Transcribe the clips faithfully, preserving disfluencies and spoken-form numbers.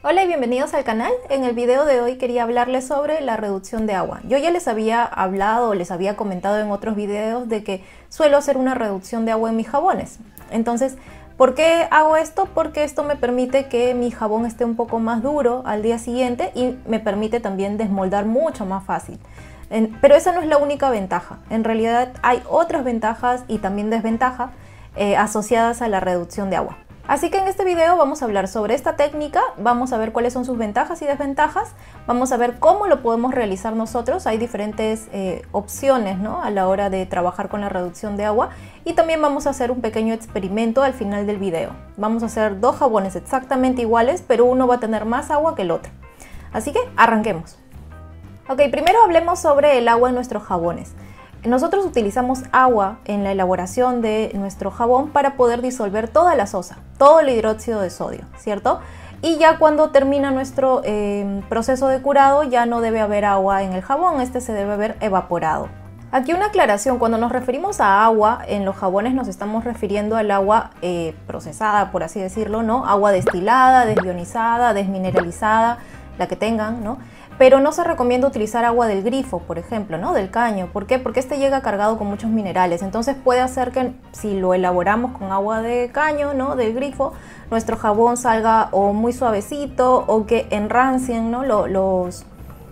Hola y bienvenidos al canal. En el video de hoy quería hablarles sobre la reducción de agua. Yo ya les había hablado o les había comentado en otros videos de que suelo hacer una reducción de agua en mis jabones. Entonces, ¿por qué hago esto? Porque esto me permite que mi jabón esté un poco más duro al día siguiente y me permite también desmoldar mucho más fácil. Pero esa no es la única ventaja. En realidad hay otras ventajas y también desventajas eh, asociadas a la reducción de agua. Así que en este video vamos a hablar sobre esta técnica, vamos a ver cuáles son sus ventajas y desventajas, vamos a ver cómo lo podemos realizar nosotros. Hay diferentes eh, opciones, ¿no?, a la hora de trabajar con la reducción de agua, y también vamos a hacer un pequeño experimento al final del video. Vamos a hacer dos jabones exactamente iguales, pero uno va a tener más agua que el otro. Así que arranquemos. Ok, primero hablemos sobre el agua en nuestros jabones. Nosotros utilizamos agua en la elaboración de nuestro jabón para poder disolver toda la sosa, todo el hidróxido de sodio, ¿cierto? Y ya cuando termina nuestro eh, proceso de curado ya no debe haber agua en el jabón, este se debe haber evaporado. Aquí una aclaración: cuando nos referimos a agua en los jabones nos estamos refiriendo al agua eh, procesada, por así decirlo, ¿no? Agua destilada, desionizada, desmineralizada, la que tengan, ¿no? Pero no se recomienda utilizar agua del grifo, por ejemplo, ¿no?, del caño. ¿Por qué? Porque este llega cargado con muchos minerales. Entonces puede hacer que si lo elaboramos con agua de caño, ¿no?, del grifo, nuestro jabón salga o muy suavecito o que enrancien, ¿no?, los, los,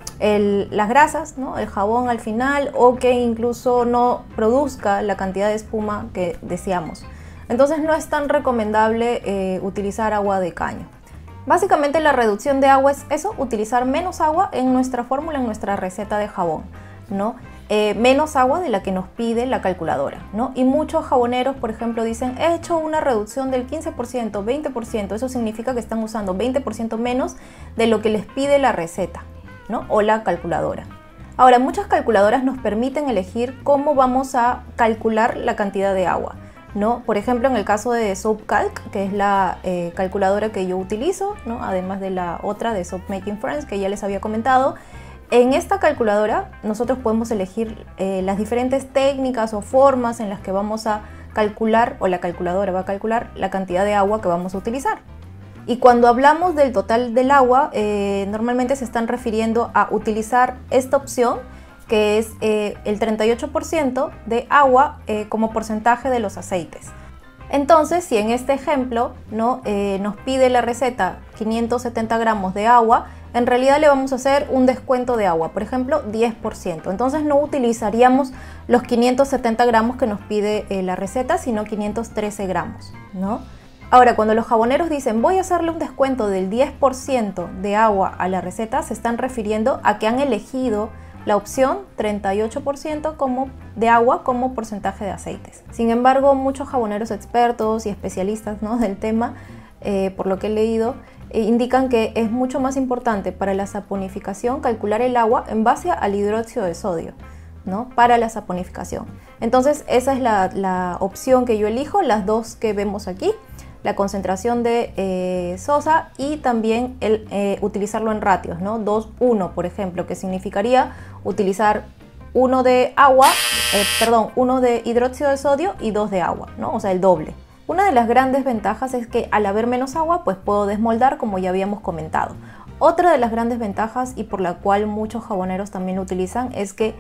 el, las grasas, ¿no?, el jabón al final, o que incluso no produzca la cantidad de espuma que deseamos. Entonces no es tan recomendable eh, utilizar agua de caño. Básicamente la reducción de agua es eso, utilizar menos agua en nuestra fórmula, en nuestra receta de jabón, ¿no? Eh, menos agua de la que nos pide la calculadora, ¿no? Y muchos jaboneros, por ejemplo, dicen: he hecho una reducción del quince por ciento, veinte por ciento, eso significa que están usando veinte por ciento menos de lo que les pide la receta, ¿no?, o la calculadora. Ahora, muchas calculadoras nos permiten elegir cómo vamos a calcular la cantidad de agua, ¿no? Por ejemplo, en el caso de SoapCalc, que es la eh, calculadora que yo utilizo, ¿no?, además de la otra de Soap Making Friends que ya les había comentado, en esta calculadora nosotros podemos elegir eh, las diferentes técnicas o formas en las que vamos a calcular, o la calculadora va a calcular la cantidad de agua que vamos a utilizar. Y cuando hablamos del total del agua, eh, normalmente se están refiriendo a utilizar esta opción, que es eh, el treinta y ocho por ciento de agua eh, como porcentaje de los aceites. Entonces, si en este ejemplo, ¿no?, eh, nos pide la receta quinientos setenta gramos de agua, en realidad le vamos a hacer un descuento de agua, por ejemplo diez por ciento. Entonces no utilizaríamos los quinientos setenta gramos que nos pide eh, la receta, sino quinientos trece gramos, ¿no? Ahora, cuando los jaboneros dicen voy a hacerle un descuento del diez por ciento de agua a la receta, se están refiriendo a que han elegido la opción treinta y ocho por ciento como de agua como porcentaje de aceites. Sin embargo, muchos jaboneros expertos y especialistas, ¿no?, del tema, eh, por lo que he leído, eh, indican que es mucho más importante para la saponificación calcular el agua en base al hidróxido de sodio, ¿no?, para la saponificación. Entonces esa es la, la opción que yo elijo, las dos que vemos aquí: la concentración de eh, sosa y también el eh, utilizarlo en ratios, ¿no? dos uno, por ejemplo, que significaría utilizar uno de agua, eh, perdón, uno de hidróxido de sodio y dos de agua, ¿no? O sea, el doble. Una de las grandes ventajas es que al haber menos agua, pues puedo desmoldar, como ya habíamos comentado. Otra de las grandes ventajas, y por la cual muchos jaboneros también lo utilizan, es que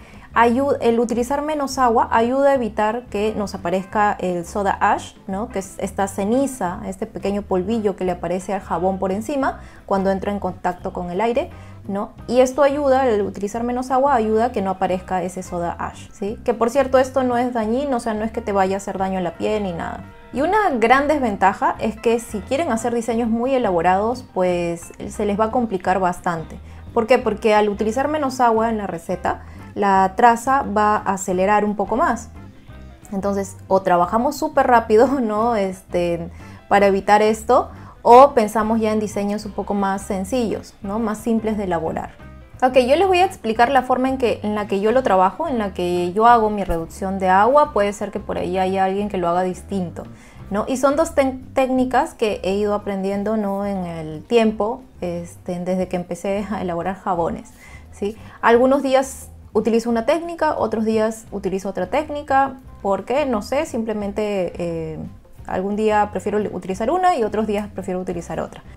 el utilizar menos agua ayuda a evitar que nos aparezca el soda ash, ¿no?, que es esta ceniza, este pequeño polvillo que le aparece al jabón por encima cuando entra en contacto con el aire, ¿no? Y esto ayuda, el utilizar menos agua ayuda a que no aparezca ese soda ash, ¿sí? Que por cierto, esto no es dañino, o sea, no es que te vaya a hacer daño a la piel ni nada. Y una gran desventaja es que si quieren hacer diseños muy elaborados, pues se les va a complicar bastante. ¿Por qué? Porque al utilizar menos agua en la receta, la traza va a acelerar un poco más. Entonces, o trabajamos súper rápido, ¿no?, este, para evitar esto, o pensamos ya en diseños un poco más sencillos, ¿no?, más simples de elaborar. Ok, yo les voy a explicar la forma en, que, en la que yo lo trabajo, en la que yo hago mi reducción de agua. Puede ser que por ahí haya alguien que lo haga distinto, ¿no? Y son dos técnicas que he ido aprendiendo, ¿no?, en el tiempo, este, desde que empecé a elaborar jabones, ¿sí? Algunos días utilizo una técnica, otros días utilizo otra técnica, porque no sé, simplemente eh, algún día prefiero utilizar una y otros días prefiero utilizar otra.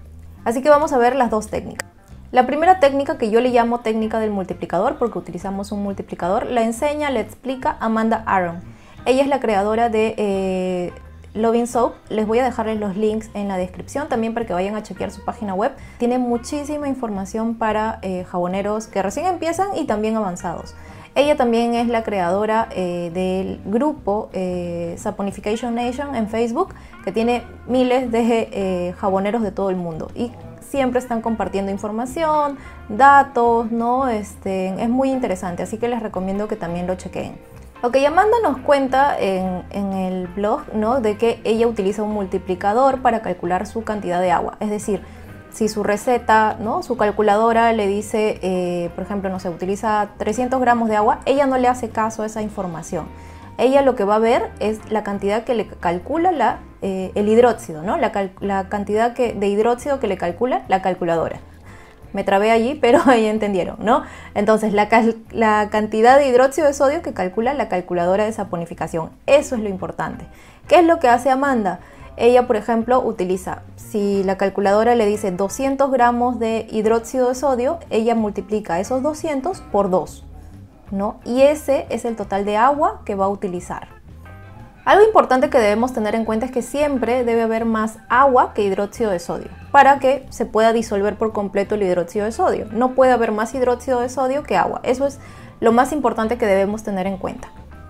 Así que vamos a ver las dos técnicas. La primera técnica, que yo le llamo técnica del multiplicador porque utilizamos un multiplicador, la enseña, la explica Amanda Aron. Ella es la creadora de eh, Loving Soap. Les voy a dejarles los links en la descripción también para que vayan a chequear su página web. Tiene muchísima información para eh, jaboneros que recién empiezan y también avanzados. Ella también es la creadora eh, del grupo eh, Saponification Nation en Facebook, que tiene miles de eh, jaboneros de todo el mundo y siempre están compartiendo información, datos, ¿no? Este, es muy interesante, así que les recomiendo que también lo chequeen. Ok, Amanda nos cuenta en, en el blog, ¿no?, de que ella utiliza un multiplicador para calcular su cantidad de agua. Es decir, si su receta, ¿no?, su calculadora le dice, eh, por ejemplo, no sé, utiliza trescientos gramos de agua, ella no le hace caso a esa información. Ella lo que va a ver es la cantidad que le calcula la, eh, el hidróxido, ¿no? La, la cantidad que, de hidróxido que le calcula la calculadora. Me trabé allí, pero ahí entendieron, ¿no? Entonces, la, la cantidad de hidróxido de sodio que calcula la calculadora de saponificación. Eso es lo importante. ¿Qué es lo que hace Amanda? Ella, por ejemplo, utiliza, si la calculadora le dice doscientos gramos de hidróxido de sodio, ella multiplica esos doscientos por dos, ¿no? Y ese es el total de agua que va a utilizar. Algo importante que debemos tener en cuenta es que siempre debe haber más agua que hidróxido de sodio para que se pueda disolver por completo el hidróxido de sodio. No puede haber más hidróxido de sodio que agua. Eso es lo más importante que debemos tener en cuenta.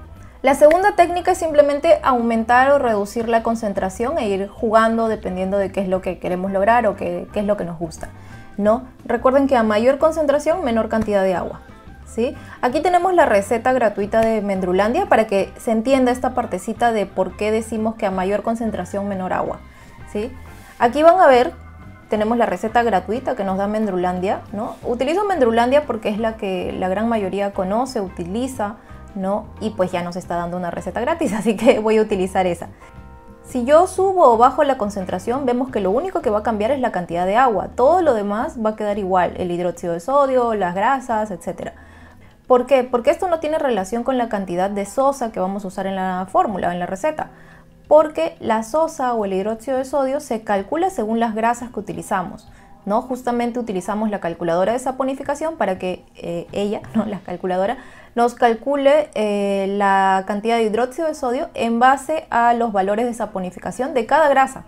La segunda técnica es simplemente aumentar o reducir la concentración e ir jugando dependiendo de qué es lo que queremos lograr o qué, qué es lo que nos gusta, ¿no? Recuerden que a mayor concentración, menor cantidad de agua. ¿Sí? Aquí tenemos la receta gratuita de Mendrulandia para que se entienda esta partecita de por qué decimos que a mayor concentración menor agua, ¿sí? Aquí van a ver, tenemos la receta gratuita que nos da Mendrulandia, ¿no? Utilizo Mendrulandia porque es la que la gran mayoría conoce, utiliza, ¿no? Y pues ya nos está dando una receta gratis, así que voy a utilizar esa. Si yo subo o bajo la concentración, vemos que lo único que va a cambiar es la cantidad de agua. Todo lo demás va a quedar igual, el hidróxido de sodio, las grasas, etcétera. ¿Por qué? Porque esto no tiene relación con la cantidad de sosa que vamos a usar en la fórmula, en la receta. Porque la sosa o el hidróxido de sodio se calcula según las grasas que utilizamos, ¿no? Justamente utilizamos la calculadora de saponificación para que eh, ella, no, la calculadora, nos calcule eh, la cantidad de hidróxido de sodio en base a los valores de saponificación de cada grasa.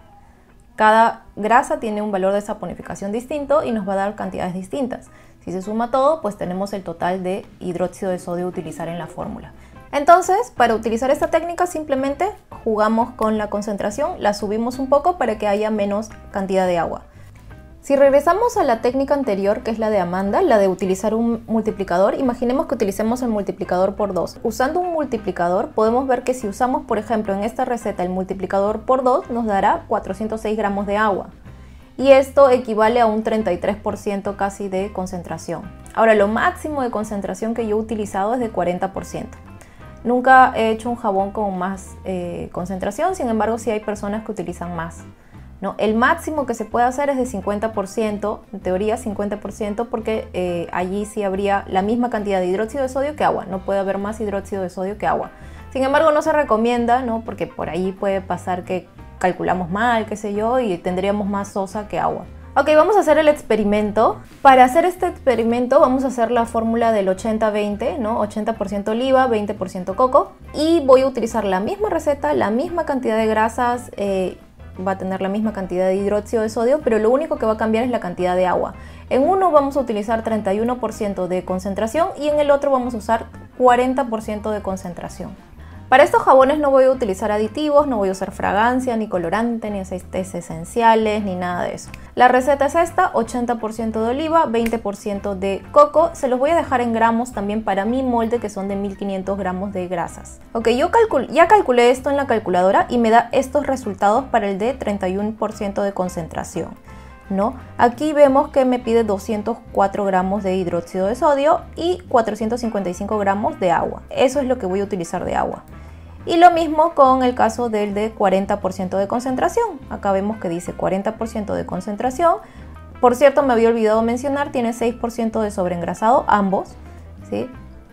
Cada grasa tiene un valor de saponificación distinto y nos va a dar cantidades distintas. Si se suma todo, pues tenemos el total de hidróxido de sodio a utilizar en la fórmula. Entonces, para utilizar esta técnica simplemente jugamos con la concentración, la subimos un poco para que haya menos cantidad de agua. Si regresamos a la técnica anterior, que es la de Amanda, la de utilizar un multiplicador, imaginemos que utilicemos el multiplicador por dos. Usando un multiplicador podemos ver que si usamos, por ejemplo, en esta receta el multiplicador por dos, nos dará cuatrocientos seis gramos de agua. Y esto equivale a un treinta y tres por ciento casi de concentración. Ahora, lo máximo de concentración que yo he utilizado es de cuarenta por ciento. Nunca he hecho un jabón con más eh, concentración, sin embargo sí hay personas que utilizan más, ¿no? El máximo que se puede hacer es de cincuenta por ciento, en teoría cincuenta por ciento, porque eh, allí sí habría la misma cantidad de hidróxido de sodio que agua. No puede haber más hidróxido de sodio que agua. Sin embargo, no se recomienda, ¿no? Porque por ahí puede pasar que calculamos mal, qué sé yo, y tendríamos más sosa que agua. Ok, vamos a hacer el experimento. Para hacer este experimento vamos a hacer la fórmula del ochenta veinte, ¿no? ochenta por ciento oliva, veinte por ciento coco. Y voy a utilizar la misma receta, la misma cantidad de grasas, eh, va a tener la misma cantidad de hidróxido de sodio, pero lo único que va a cambiar es la cantidad de agua. En uno vamos a utilizar treinta y uno por ciento de concentración y en el otro vamos a usar cuarenta por ciento de concentración. Para estos jabones no voy a utilizar aditivos, no voy a usar fragancia, ni colorante, ni aceites esenciales, ni nada de eso. La receta es esta, ochenta por ciento de oliva, veinte por ciento de coco. Se los voy a dejar en gramos también para mi molde, que son de mil quinientos gramos de grasas. Ok, yo calcul ya calculé esto en la calculadora y me da estos resultados para el de treinta y uno por ciento de concentración, ¿no? Aquí vemos que me pide doscientos cuatro gramos de hidróxido de sodio y cuatrocientos cincuenta y cinco gramos de agua. Eso es lo que voy a utilizar de agua. Y lo mismo con el caso del de cuarenta por ciento de concentración. Acá vemos que dice cuarenta por ciento de concentración. Por cierto, me había olvidado mencionar, tiene seis por ciento de sobreengrasado, ambos, ¿sí?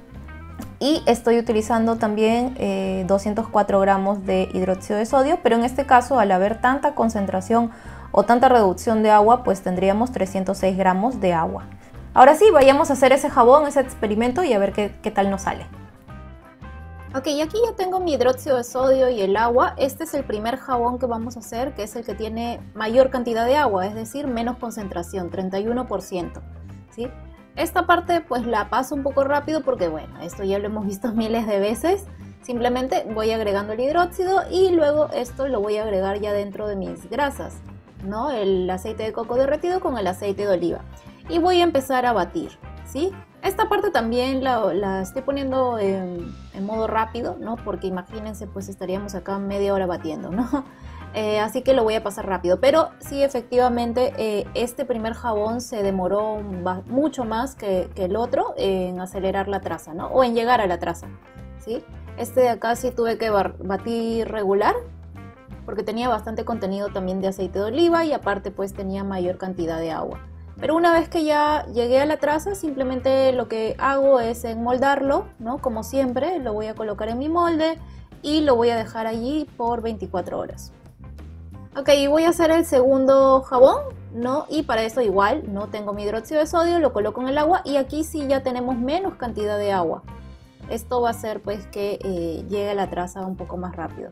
Y estoy utilizando también eh, doscientos cuatro gramos de hidróxido de sodio, pero en este caso, al haber tanta concentración o tanta reducción de agua, pues tendríamos trescientos seis gramos de agua. Ahora sí, vayamos a hacer ese jabón, ese experimento y a ver qué, qué tal nos sale. Ok, aquí ya tengo mi hidróxido de sodio y el agua. Este es el primer jabón que vamos a hacer, que es el que tiene mayor cantidad de agua, es decir, menos concentración, treinta y uno por ciento, ¿sí? Esta parte pues la paso un poco rápido porque bueno, esto ya lo hemos visto miles de veces. Simplemente voy agregando el hidróxido y luego esto lo voy a agregar ya dentro de mis grasas, ¿no? El aceite de coco derretido con el aceite de oliva. Y voy a empezar a batir, ¿sí? Esta parte también la, la estoy poniendo en, en modo rápido, ¿no? Porque imagínense, pues estaríamos acá media hora batiendo, ¿no? Eh, así que lo voy a pasar rápido. Pero sí, efectivamente, eh, este primer jabón se demoró mucho más que, que el otro en acelerar la traza, ¿no? O en llegar a la traza, ¿sí? Este de acá sí tuve que batir regular, porque tenía bastante contenido también de aceite de oliva y aparte pues tenía mayor cantidad de agua. Pero una vez que ya llegué a la traza, simplemente lo que hago es enmoldarlo, ¿no? Como siempre, lo voy a colocar en mi molde y lo voy a dejar allí por veinticuatro horas. Ok, y voy a hacer el segundo jabón, ¿no? Y para eso igual, no tengo mi hidróxido de sodio, lo coloco en el agua y aquí sí ya tenemos menos cantidad de agua. Esto va a hacer pues que eh, llegue a la traza un poco más rápido.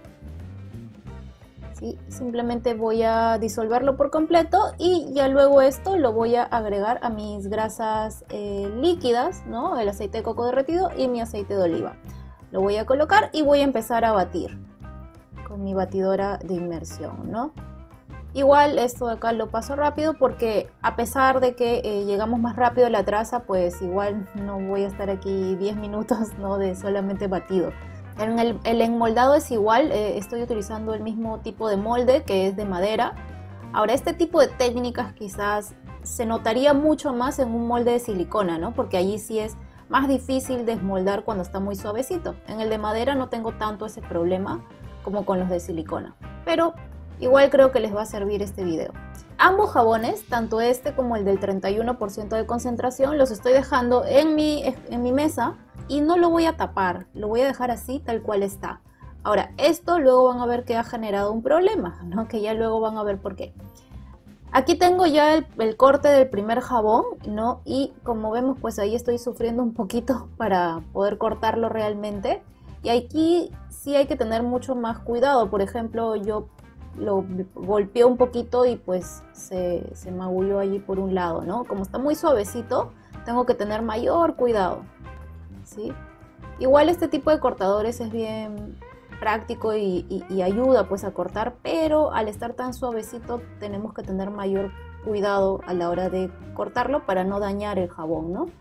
¿Sí? Simplemente voy a disolverlo por completo y ya luego esto lo voy a agregar a mis grasas eh, líquidas, ¿no? El aceite de coco derretido y mi aceite de oliva. Lo voy a colocar y voy a empezar a batir con mi batidora de inmersión, ¿no? Igual esto de acá lo paso rápido porque a pesar de que eh, llegamos más rápido a la traza, pues igual no voy a estar aquí diez minutos, ¿no? De solamente batido. En el, el enmoldado es igual, eh, estoy utilizando el mismo tipo de molde que es de madera. Ahora este tipo de técnicas quizás se notaría mucho más en un molde de silicona, ¿no? Porque allí sí es más difícil desmoldar cuando está muy suavecito. En el de madera no tengo tanto ese problema como con los de silicona, pero igual creo que les va a servir este video. Ambos jabones, tanto este como el del treinta y uno por ciento de concentración, los estoy dejando en mi, en mi mesa y no lo voy a tapar, lo voy a dejar así tal cual está. Ahora, esto luego van a ver que ha generado un problema, ¿no? Que ya luego van a ver por qué. Aquí tengo ya el, el corte del primer jabón, ¿no? Y como vemos, pues ahí estoy sufriendo un poquito para poder cortarlo realmente. Y aquí sí hay que tener mucho más cuidado. Por ejemplo, yo lo golpeé un poquito y pues se, se magulló allí por un lado, ¿no? Como está muy suavecito, tengo que tener mayor cuidado, ¿sí? Igual este tipo de cortadores es bien práctico y, y, y ayuda pues a cortar, pero al estar tan suavecito tenemos que tener mayor cuidado a la hora de cortarlo para no dañar el jabón, ¿no?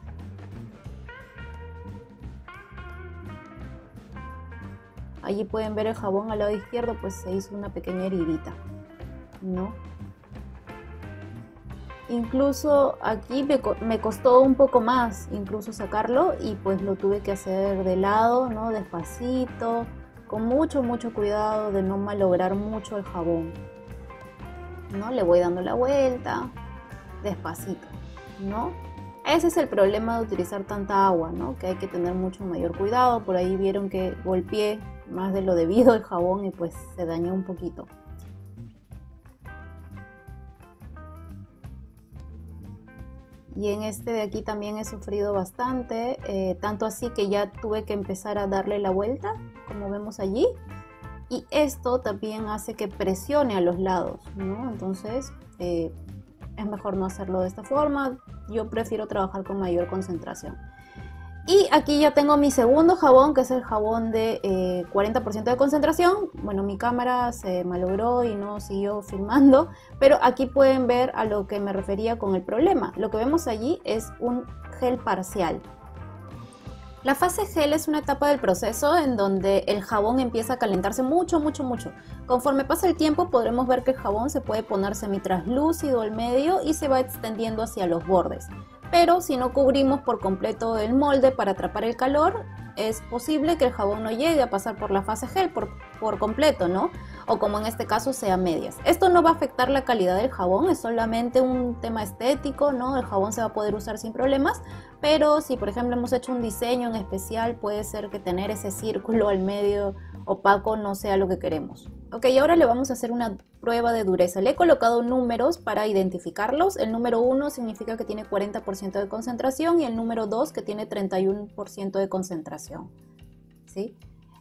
Allí pueden ver el jabón al lado izquierdo, pues se hizo una pequeña heridita, ¿no? Incluso aquí me, me costó un poco más incluso sacarlo y pues lo tuve que hacer de lado, ¿no? Despacito, con mucho, mucho cuidado de no malograr mucho el jabón, ¿no? Le voy dando la vuelta, despacito, ¿no? Ese es el problema de utilizar tanta agua, ¿no? Que hay que tener mucho mayor cuidado. Por ahí vieron que golpeé más de lo debido el jabón y pues se dañó un poquito. Y en este de aquí también he sufrido bastante, eh, tanto así que ya tuve que empezar a darle la vuelta, como vemos allí. Y esto también hace que presione a los lados, ¿no? Entonces eh, es mejor no hacerlo de esta forma. Yo prefiero trabajar con mayor concentración. Y aquí ya tengo mi segundo jabón, que es el jabón de eh, cuarenta por ciento de concentración. Bueno, mi cámara se malogró y no siguió filmando, pero aquí pueden ver a lo que me refería con el problema. Lo que vemos allí es un gel parcial. La fase gel es una etapa del proceso en donde el jabón empieza a calentarse mucho, mucho, mucho. Conforme pasa el tiempo podremos ver que el jabón se puede poner semitraslúcido al medio y se va extendiendo hacia los bordes. Pero si no cubrimos por completo el molde para atrapar el calor, es posible que el jabón no llegue a pasar por la fase gel por, por completo, ¿no? o como en este caso sea medias. Esto no va a afectar la calidad del jabón, es solamente un tema estético, ¿no? El jabón se va a poder usar sin problemas, pero si por ejemplo hemos hecho un diseño en especial, puede ser que tener ese círculo al medio opaco no sea lo que queremos. Ok, ahora le vamos a hacer una prueba de dureza. Le he colocado números para identificarlos. El número uno significa que tiene cuarenta por ciento de concentración y el número dos que tiene treinta y uno por ciento de concentración. ¿Sí?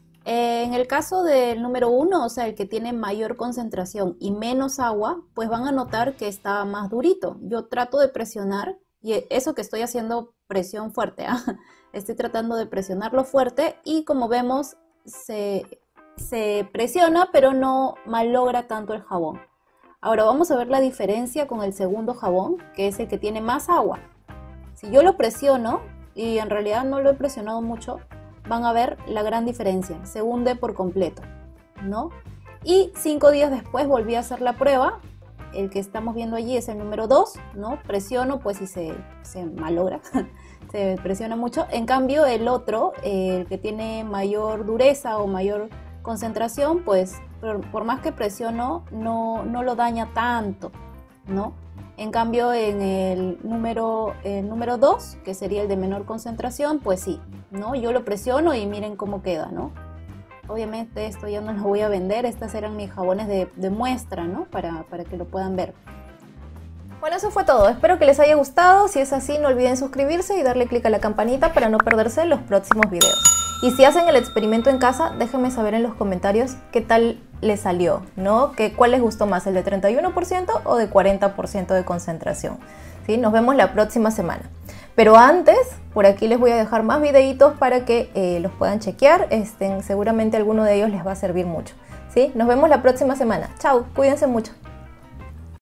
En el caso del número uno, o sea, el que tiene mayor concentración y menos agua, pues van a notar que está más durito. Yo trato de presionar, y eso que estoy haciendo presión fuerte, ¿eh? Estoy tratando de presionarlo fuerte y como vemos se, se presiona pero no malogra tanto el jabón. Ahora vamos a ver la diferencia con el segundo jabón, que es el que tiene más agua. Si yo lo presiono, y en realidad no lo he presionado mucho, van a ver la gran diferencia, se hunde por completo, ¿no? Y cinco días después volví a hacer la prueba, el que estamos viendo allí es el número dos, ¿no? Presiono pues y se, se malogra, se presiona mucho. En cambio el otro, el que tiene mayor dureza o mayor concentración, pues por, por más que presiono no, no lo daña tanto, ¿no? En cambio en el número, el número dos, que sería el de menor concentración, pues sí, ¿no? Yo lo presiono y miren cómo queda, ¿no? Obviamente esto ya no lo voy a vender, estas eran mis jabones de, de muestra, ¿no? Para, para que lo puedan ver. Bueno, eso fue todo, espero que les haya gustado. Si es así, no olviden suscribirse y darle clic a la campanita para no perderse los próximos videos. Y si hacen el experimento en casa, déjenme saber en los comentarios qué tal les salió, ¿no? Que, ¿cuál les gustó más, el de treinta y uno por ciento o de cuarenta por ciento de concentración? ¿Sí? Nos vemos la próxima semana. Pero antes, por aquí les voy a dejar más videitos para que eh, los puedan chequear. Este, seguramente alguno de ellos les va a servir mucho. ¿Sí? Nos vemos la próxima semana. Chao, cuídense mucho.